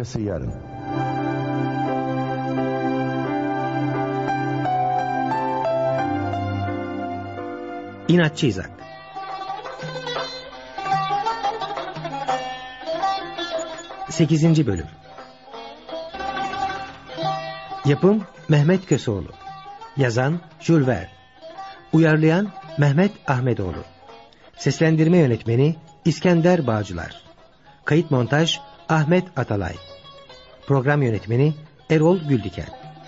Arkası yarın. İnatçı İzak. Sekizinci bölüm. Yapım Mehmet Köseoğlu. Yazan Jules Verne. Uyarlayan Mehmet Ahmetoğlu. Seslendirme yönetmeni İskender Bağcılar. Kayıt montaj Ahmet Atalay. Program yönetmeni Erol Güldiken.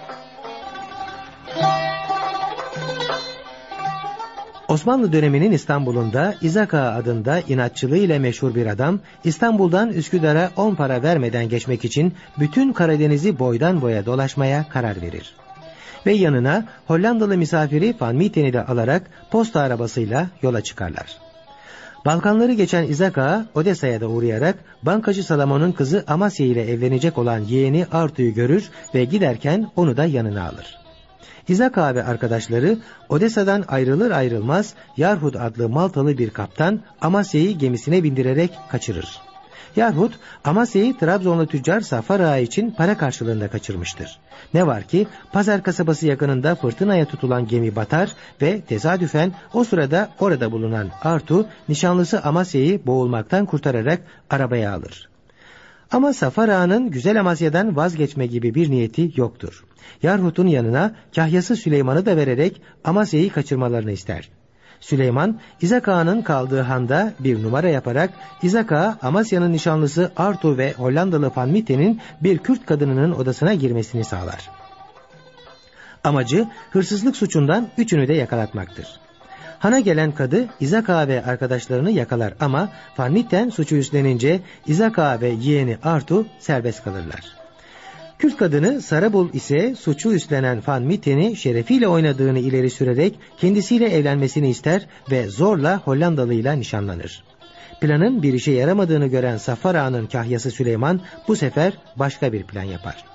Osmanlı döneminin İstanbul'unda İzak Ağa adında inatçılığıyla meşhur bir adam, İstanbul'dan Üsküdar'a 10 para vermeden geçmek için bütün Karadeniz'i boydan boya dolaşmaya karar verir. Ve yanına Hollandalı misafiri Van Mieten'i de alarak posta arabasıyla yola çıkarlar. Balkanları geçen İzak Ağa, Odessa'ya da uğrayarak bankacı Salamon'un kızı Amasya ile evlenecek olan yeğeni Artu'yu görür ve giderken onu da yanına alır. İzak Ağa ve arkadaşları Odessa'dan ayrılır ayrılmaz Yarhud adlı Maltalı bir kaptan Amasya'yı gemisine bindirerek kaçırır. Yarhud Amasya'yı Trabzonlu tüccar Saffar Ağa için para karşılığında kaçırmıştır. Ne var ki Pazar kasabası yakınında fırtınaya tutulan gemi batar ve tesadüfen o sırada orada bulunan Artu nişanlısı Amasya'yı boğulmaktan kurtararak arabaya alır. Ama Saffar Ağa'nın güzel Amasya'dan vazgeçme gibi bir niyeti yoktur. Yarhud'un yanına kahyası Süleyman'ı da vererek Amasya'yı kaçırmalarını ister. Süleyman, İzak Ağa'nın kaldığı handa bir numara yaparak İzak Ağa, Amasya'nın nişanlısı Artu ve Hollandalı Van Mieten'in bir Kürt kadınının odasına girmesini sağlar. Amacı hırsızlık suçundan üçünü de yakalatmaktır. Hana gelen kadı İzak Ağa ve arkadaşlarını yakalar ama Van Mieten suçu üstlenince İzak Ağa ve yeğeni Artu serbest kalırlar. Kürt kadını Sarabul ise suçu üstlenen Van Mieten'i şerefiyle oynadığını ileri sürerek kendisiyle evlenmesini ister ve zorla Hollandalıyla nişanlanır. Planın bir işe yaramadığını gören Saffar Ağa'nın kahyası Süleyman bu sefer başka bir plan yapar.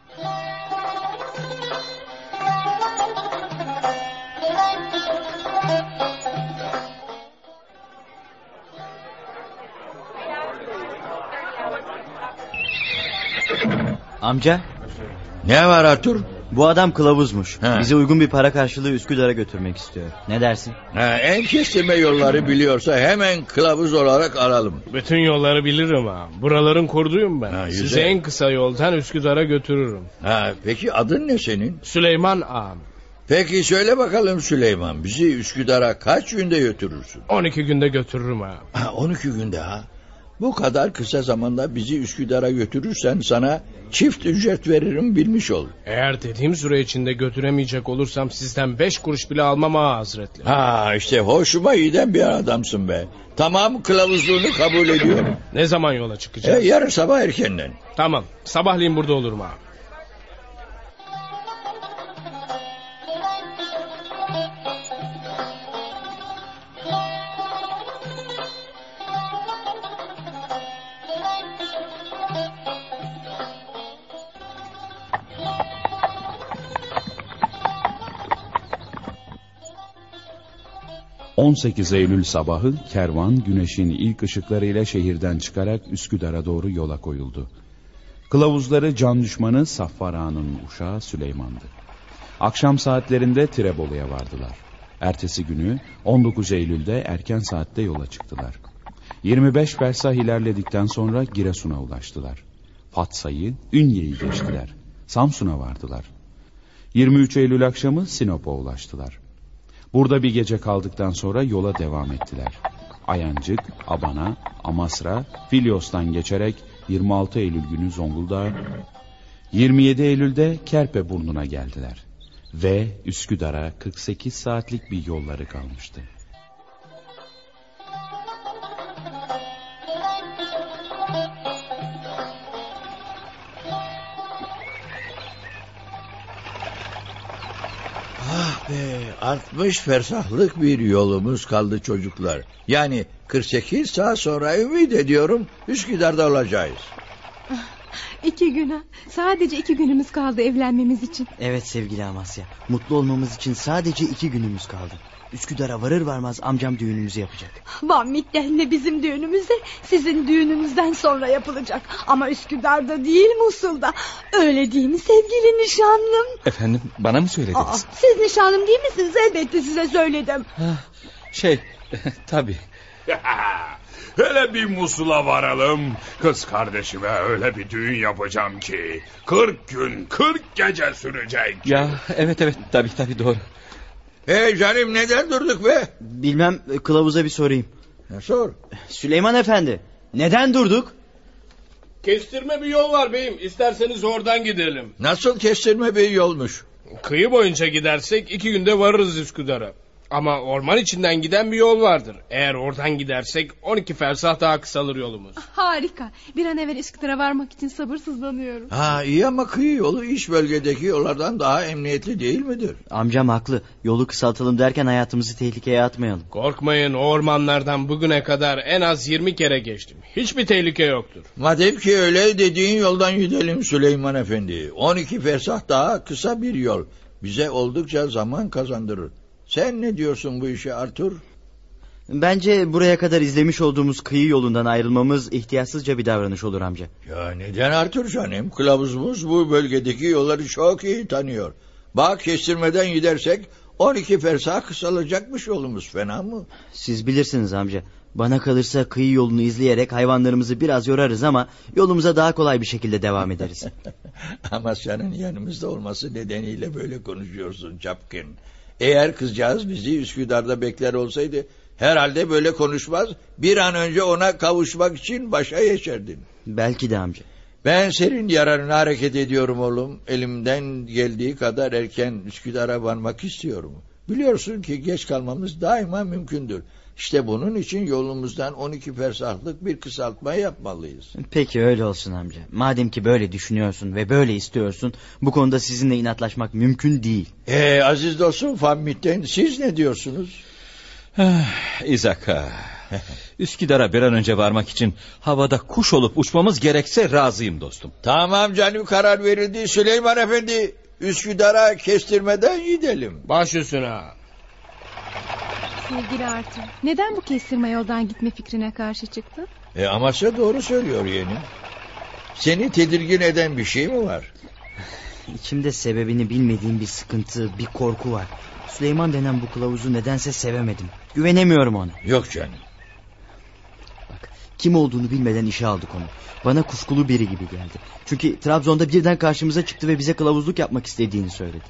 Amca. Ne var Artur? Bu adam kılavuzmuş. Ha. Bize uygun bir para karşılığı Üsküdar'a götürmek istiyor. Ne dersin? En kestirme yolları biliyorsa hemen kılavuz olarak alalım. Bütün yolları bilirim ha. Buraların kurduyum ben. Ha, size en kısa yoldan Üsküdar'a götürürüm. Peki adın ne senin? Süleyman ağam. Peki söyle bakalım Süleyman, bizi Üsküdar'a kaç günde götürürsün? 12 günde götürürüm ha. 12 günde ha. Bu kadar kısa zamanda bizi Üsküdar'a götürürsen sana çift ücret veririm, bilmiş ol. Eğer dediğim süre içinde götüremeyecek olursam sizden 5 kuruş bile almam ha hazretleri. İşte hoşuma giden bir adamsın be. Tamam, kılavuzluğunu kabul ediyorum. Ne zaman yola çıkacağız? Yarın sabah erkenden. Tamam, sabahleyin burada olurum ha. ...18 Eylül sabahı kervan güneşin ilk ışıklarıyla şehirden çıkarak Üsküdar'a doğru yola koyuldu. Kılavuzları can düşmanı Saffar Ağa'nın uşağı Süleyman'dı. Akşam saatlerinde Tirebolu'ya vardılar. Ertesi günü 19 Eylül'de erken saatte yola çıktılar. 25 fersah ilerledikten sonra Giresun'a ulaştılar. Fatsa'yı, Ünye'yi geçtiler. Samsun'a vardılar. 23 Eylül akşamı Sinop'a ulaştılar. Burada bir gece kaldıktan sonra yola devam ettiler. Ayancık, Abana, Amasra, Filyos'tan geçerek 26 Eylül günü Zonguldak'a, 27 Eylül'de Kerpeburnu'na geldiler. Ve Üsküdar'a 48 saatlik bir yolları kalmıştı. Be, 60 fersahlık bir yolumuz kaldı çocuklar. Yani 48 saat sonra ümit ediyorum Üsküdar'da olacağız. 2 güne, sadece 2 günümüz kaldı evlenmemiz için. Evet sevgili Amasya, mutlu olmamız için sadece 2 günümüz kaldı. Üsküdar'a varır varmaz amcam düğünümüzü yapacak. Van Mittel'le bizim düğünümüz de sizin düğününüzden sonra yapılacak. Ama Üsküdar'da değil, Musul'da. Öyle değil mi sevgili nişanlım? Efendim, bana mı söylediniz? Siz nişanlım değil misiniz? Elbette size söyledim. Tabii. Hele bir Musul'a varalım. Kız kardeşime öyle bir düğün yapacağım ki 40 gün 40 gece sürecek. Ya evet tabii doğru. Canım, neden durduk be? Bilmem, kılavuza bir sorayım. Sor. Süleyman Efendi, neden durduk? Kestirme bir yol var beyim. İsterseniz oradan gidelim. Nasıl kestirme bir yolmuş? Kıyı boyunca gidersek 2 günde varırız Üsküdar'a. Ama orman içinden giden bir yol vardır. Eğer oradan gidersek 12 fersah daha kısalır yolumuz. Harika. Bir an evvel Üsküdar'a varmak için sabırsızlanıyorum. İyi ama kıyı yolu iç bölgedeki yollardan daha emniyetli değil midir? Amcam haklı. Yolu kısaltalım derken hayatımızı tehlikeye atmayalım. Korkmayın, o ormanlardan bugüne kadar en az 20 kere geçtim. Hiçbir tehlike yoktur. Madem ki öyle, dediğin yoldan gidelim Süleyman Efendi. 12 fersah daha kısa bir yol. Bize oldukça zaman kazandırır. Sen ne diyorsun bu işe Arthur? Bence buraya kadar izlemiş olduğumuz kıyı yolundan ayrılmamız ihtiyatsızca bir davranış olur amca. Ya neden Arthur canım? Kılavuzumuz bu bölgedeki yolları çok iyi tanıyor. Bak, kestirmeden gidersek 12 fersah kısalacakmış yolumuz, fena mı? Siz bilirsiniz amca. Bana kalırsa kıyı yolunu izleyerek hayvanlarımızı biraz yorarız ama yolumuza daha kolay bir şekilde devam ederiz. Amasya'nın yanımızda olması nedeniyle böyle konuşuyorsun Çapkın. Eğer kızcağız bizi Üsküdar'da bekler olsaydı herhalde böyle konuşmaz, bir an önce ona kavuşmak için başa geçerdin. Belki de amca. Ben senin yararına hareket ediyorum oğlum. Elimden geldiği kadar erken Üsküdar'a varmak istiyorum. Biliyorsun ki geç kalmamız daima mümkündür. İşte bunun için yolumuzdan 12 fersahlık bir kısaltma yapmalıyız. Peki öyle olsun amca. Madem ki böyle düşünüyorsun ve böyle istiyorsun, bu konuda sizinle inatlaşmak mümkün değil. Aziz dostum Van Mitten, siz ne diyorsunuz? İzaka. Üsküdar'a bir an önce varmak için havada kuş olup uçmamız gerekse razıyım dostum. Tamam canım, karar verildi. Süleyman Efendi, Üsküdar'a kestirmeden gidelim. Baş üstüne. Sevgili Arthur, neden bu kestirme yoldan gitme fikrine karşı çıktın? Amasya doğru söylüyor yeğenim. Seni tedirgin eden bir şey mi var? İçimde sebebini bilmediğim bir sıkıntı, bir korku var. Süleyman denen bu kılavuzu nedense sevemedim. Güvenemiyorum ona. Yok canım. Bak, kim olduğunu bilmeden işe aldık onu. Bana kuşkulu biri gibi geldi. Çünkü Trabzon'da birden karşımıza çıktı ve bize kılavuzluk yapmak istediğini söyledi.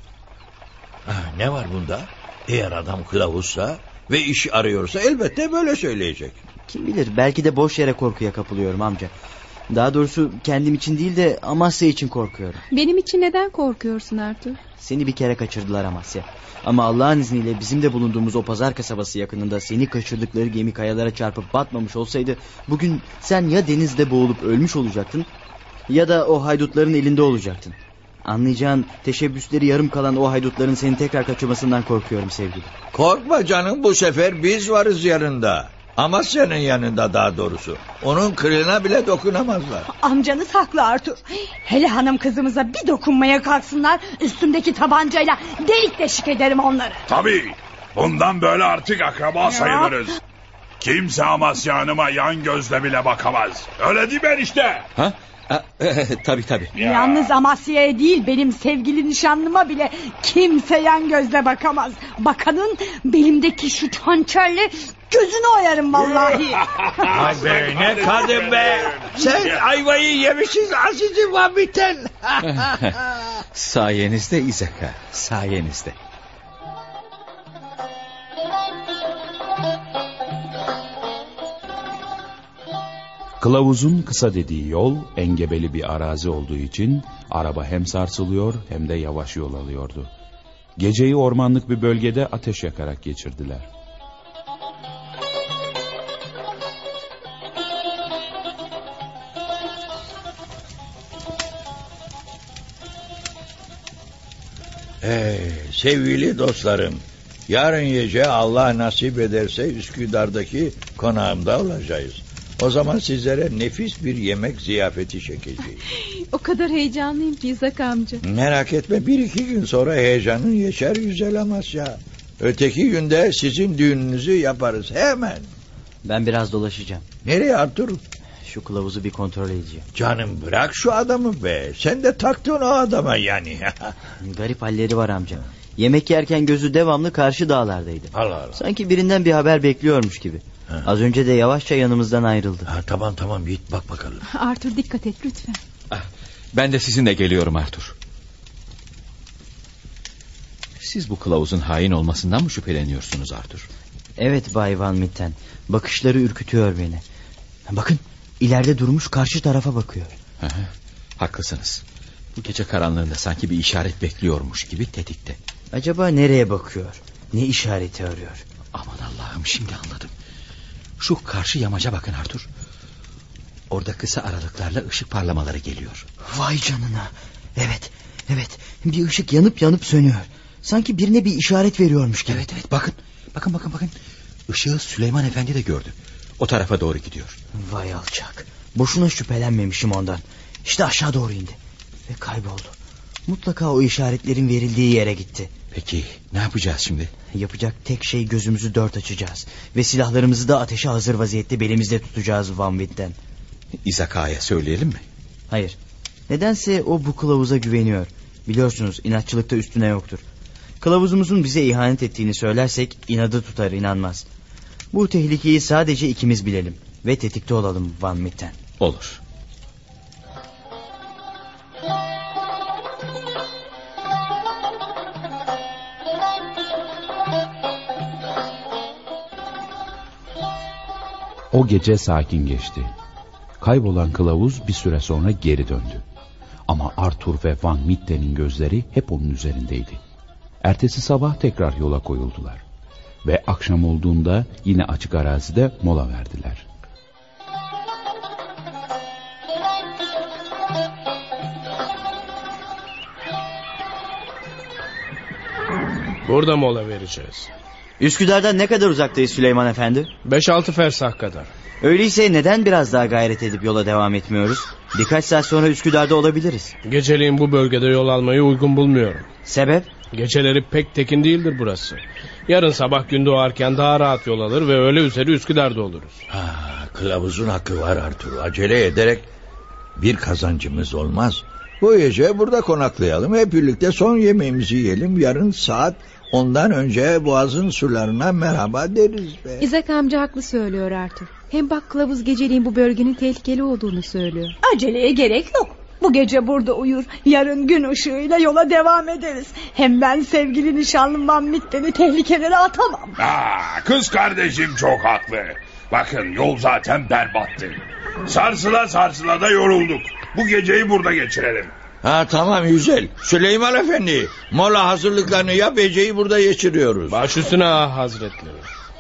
Ne var bunda? Eğer adam kılavuzsa ve iş arıyorsa elbette böyle söyleyecek. Kim bilir, belki de boş yere korkuya kapılıyorum amca. Daha doğrusu kendim için değil de Amasya için korkuyorum. Benim için neden korkuyorsun Arthur? Seni bir kere kaçırdılar Amasya. Ama Allah'ın izniyle bizim de bulunduğumuz o pazar kasabası yakınında seni kaçırdıkları gemi kayalara çarpıp batmamış olsaydı, bugün sen ya denizde boğulup ölmüş olacaktın ya da o haydutların elinde olacaktın. Anlayacağın, teşebbüsleri yarım kalan o haydutların seni tekrar kaçırmasından korkuyorum sevgilim. Korkma canım, bu sefer biz varız yanında. Amasya'nın yanında daha doğrusu. Onun kılına bile dokunamazlar. Amcanız haklı Arthur. Hele hanım kızımıza bir dokunmaya kalksınlar, üstümdeki tabancayla delik deşik ederim onları. Tabii. Bundan böyle artık akraba sayılırız. Kimse Amasya Hanım'a yan gözle bile bakamaz. Öyle değil mi işte? Tabii. Yalnız Amasya'ya değil, benim sevgili nişanlıma bile kimse yan gözle bakamaz. Bakanın belimdeki şu hançerle gözünü oyarım vallahi. Ay be, ne kadın be. Sen ayvayı yemişsin azizim Van Mitten. Sayenizde İzaka, sayenizde. Kılavuzun kısa dediği yol engebeli bir arazi olduğu için araba hem sarsılıyor hem de yavaş yol alıyordu. Geceyi ormanlık bir bölgede ateş yakarak geçirdiler. Sevgili dostlarım, yarın gece Allah nasip ederse Üsküdar'daki konağımda olacağız. O zaman sizlere nefis bir yemek ziyafeti çekeceğim. O kadar heyecanlıyım ki İzak amca. Merak etme, 1-2 gün sonra heyecanın geçer güzel Amasya. Öteki günde sizin düğününüzü yaparız hemen. Ben biraz dolaşacağım. Nereye Arthur? Şu kılavuzu bir kontrol edeceğim. Canım bırak şu adamı be. Sen de taktın o adama yani. Garip halleri var amca. Yemek yerken gözü devamlı karşı dağlardaydı. Allah Allah. Sanki birinden bir haber bekliyormuş gibi. Az önce de yavaşça yanımızdan ayrıldı. Tamam git bak bakalım. Arthur dikkat et lütfen. Ben de sizinle geliyorum Arthur. Siz bu kılavuzun hain olmasından mı şüpheleniyorsunuz Arthur? Evet Bay Van Mitten. Bakışları ürkütüyor beni. Bakın ileride durmuş karşı tarafa bakıyor. Haklısınız. Bu gece karanlığında sanki bir işaret bekliyormuş gibi tetikte. Acaba nereye bakıyor? Ne işareti arıyor? Aman Allah'ım, şimdi anladım. Şu karşı yamaca bakın Arthur. Orada kısa aralıklarla ışık parlamaları geliyor. Vay canına. Evet. Bir ışık yanıp sönüyor. Sanki birine bir işaret veriyormuş gibi. Evet bakın. Işığı Süleyman Efendi de gördü. O tarafa doğru gidiyor. Vay alçak. Boşuna şüphelenmemişim ondan. İşte aşağı doğru indi. Ve kayboldu. Mutlaka o işaretlerin verildiği yere gitti. Peki ne yapacağız şimdi? Yapacak tek şey gözümüzü dört açacağız. Ve silahlarımızı da ateşe hazır vaziyette belimizde tutacağız Van Witten. İzaka'ya söyleyelim mi? Hayır. Nedense o bu kılavuza güveniyor. Biliyorsunuz inatçılıkta üstüne yoktur. Kılavuzumuzun bize ihanet ettiğini söylersek inadı tutar, inanmaz. Bu tehlikeyi sadece ikimiz bilelim. Ve tetikte olalım Van Witten. Olur. O gece sakin geçti. Kaybolan kılavuz bir süre sonra geri döndü. Ama Arthur ve Van Mitten'in gözleri hep onun üzerindeydi. Ertesi sabah tekrar yola koyuldular. Ve akşam olduğunda yine açık arazide mola verdiler. Burada mola vereceğiz. Üsküdar'dan ne kadar uzaktayız Süleyman Efendi? 5-6 fersah kadar. Öyleyse neden biraz daha gayret edip yola devam etmiyoruz? Birkaç saat sonra Üsküdar'da olabiliriz. Geceliğin bu bölgede yol almayı uygun bulmuyorum. Sebep? Geceleri pek tekin değildir burası. Yarın sabah gün doğarken daha rahat yol alır ve öğle üzeri Üsküdar'da oluruz. Kılavuzun hakkı var Arthur. Acele ederek bir kazancımız olmaz. Bu gece burada konaklayalım. Hep birlikte son yemeğimizi yiyelim. Yarın saat 10'dan önce boğazın sularına merhaba deriz be. İzak amca haklı söylüyor Arthur. Hem bak kılavuz geceliğin bu bölgenin tehlikeli olduğunu söylüyor. Aceleye gerek yok. Bu gece burada uyur. Yarın gün ışığıyla yola devam ederiz. Hem ben sevgili nişanlım Van Mitten'i tehlikelere atamam. Kız kardeşim çok haklı. Bakın yol zaten berbattı. Sarsıla da yorulduk. Bu geceyi burada geçirelim. Tamam güzel. Süleyman Efendi, mola hazırlıklarını yap, geceyi burada geçiriyoruz. Baş üstüne hazretleri.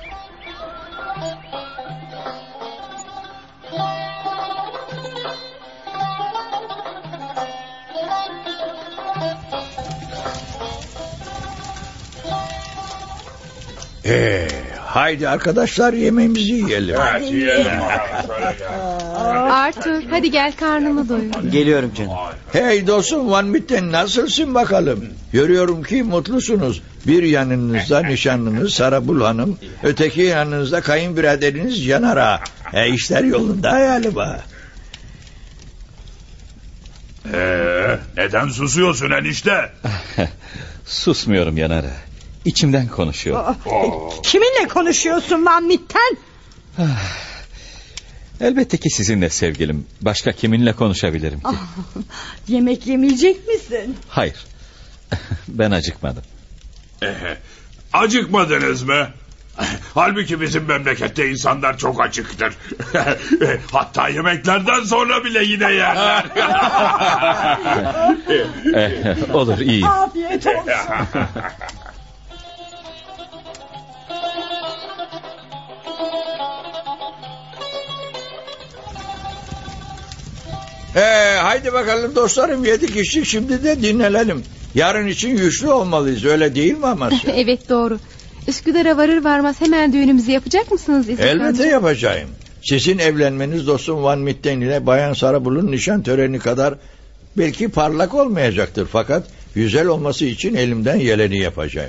Haydi arkadaşlar yemeğimizi yiyelim. Evet, yiyelim. Arthur hadi gel karnını doyur. Geliyorum canım. Hey dostum Van Mitten, nasılsın bakalım? Görüyorum ki mutlusunuz. Bir yanınızda nişanlınız Sarabul Hanım, öteki yanınızda kayınbiraderiniz Caner Ağa. İşler yolunda galiba. Neden susuyorsun enişte? Susmuyorum Caner Ağa. İçimden konuşuyorum. Kiminle konuşuyorsun Van Mitten? Elbette ki sizinle sevgilim. Başka kiminle konuşabilirim ki? Yemek yemeyecek misin? Hayır. Ben acıkmadım. Acıkmadınız mı? Halbuki bizim memlekette insanlar çok açıktır. Hatta yemeklerden sonra bile yine yerler. Olur, iyi. Afiyet olsun. Haydi bakalım dostlarım, yedik içtik, şimdi de dinlenelim. Yarın için güçlü olmalıyız, öyle değil mi Amasya? Evet doğru. Üsküdar'a varır varmaz hemen düğünümüzü yapacak mısınız İzak amca? Elbette yapacağım. Sizin evlenmeniz dostum Van Mitten ile Bayan Sarabul'un nişan töreni kadar belki parlak olmayacaktır. Fakat güzel olması için elimden geleni yapacağım.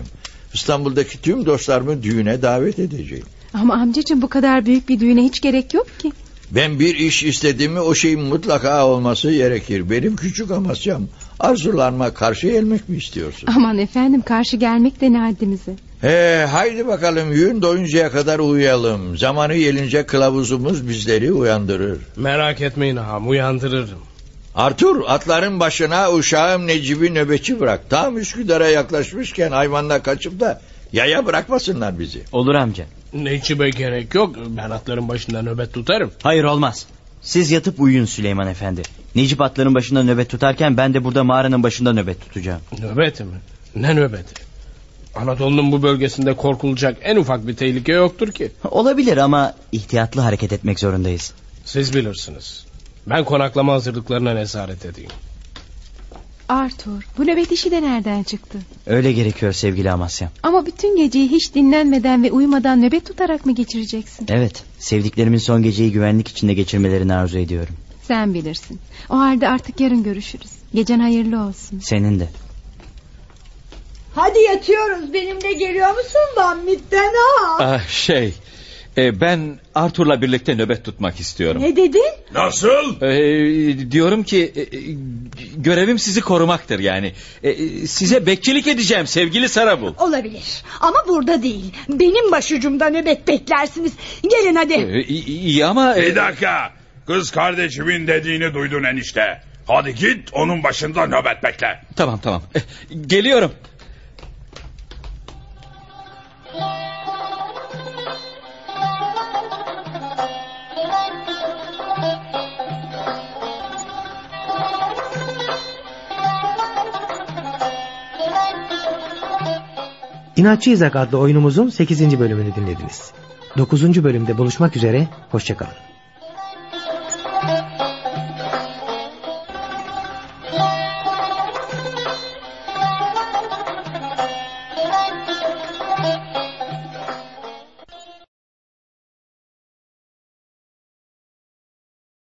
İstanbul'daki tüm dostlarımı düğüne davet edeceğim. Ama amcacığım bu kadar büyük bir düğüne hiç gerek yok ki. Ben bir iş istediğimi o şeyin mutlaka olması gerekir. Benim küçük Amasyam, arzularıma karşı gelmek mi istiyorsun? Aman efendim, karşı gelmek de ne haddimize. Haydi bakalım, gün doyuncaya kadar uyuyalım. Zamanı gelince kılavuzumuz bizleri uyandırır. Merak etmeyin ağam, uyandırırım. Artur, atların başına uşağım Necip'i nöbetçi bırak. Tam Üsküdar'a yaklaşmışken hayvanla kaçıp da yaya bırakmasınlar bizi. Olur amca. Necip'e gerek yok. Ben atların başında nöbet tutarım. Hayır, olmaz. Siz yatıp uyuyun Süleyman Efendi. Necip atların başında nöbet tutarken ben de burada mağaranın başında nöbet tutacağım. Nöbet mi? Ne nöbeti? Anadolu'nun bu bölgesinde korkulacak en ufak bir tehlike yoktur ki. Olabilir ama ihtiyatlı hareket etmek zorundayız. Siz bilirsiniz. Ben konaklama hazırlıklarına nezaret edeyim. Arthur, bu nöbet işi de nereden çıktı? Öyle gerekiyor sevgili Amasya. Ama bütün geceyi hiç dinlenmeden ve uyumadan nöbet tutarak mı geçireceksin? Evet, sevdiklerimin son geceyi güvenlik içinde geçirmelerini arzu ediyorum. Sen bilirsin. O halde artık yarın görüşürüz. Gecen hayırlı olsun. Senin de. Hadi yatıyoruz, benimle geliyor musun Bammit'ten ha? Ben Arthur'la birlikte nöbet tutmak istiyorum. Ne dedin? Nasıl? Diyorum ki görevim sizi korumaktır yani. Size bekçilik edeceğim sevgili Sarabul. Olabilir ama burada değil. Benim başucumda nöbet beklersiniz. Gelin hadi. İyi ama... Bir dakika. Kız kardeşimin dediğini duydun enişte. Hadi git onun başında nöbet bekle. Tamam. Geliyorum. İnatçı İzak adlı oyunumuzun 8. bölümünü dinlediniz. 9. bölümde buluşmak üzere, hoşça kalın.